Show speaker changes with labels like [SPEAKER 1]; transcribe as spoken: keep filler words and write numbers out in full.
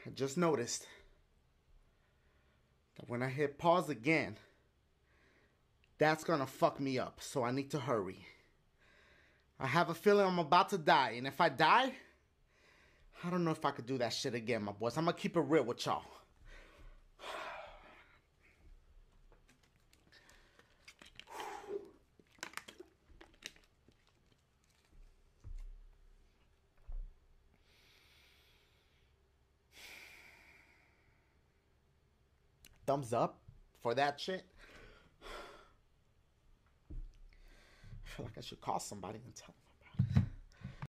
[SPEAKER 1] I just noticed that when I hit pause again, that's gonna fuck me up, so I need to hurry. I have a feeling I'm about to die, and if I die, I don't know if I could do that shit again, my boys. I'm gonna keep it real with y'all. Thumbs up for that shit. I feel like I should call somebody and tell them.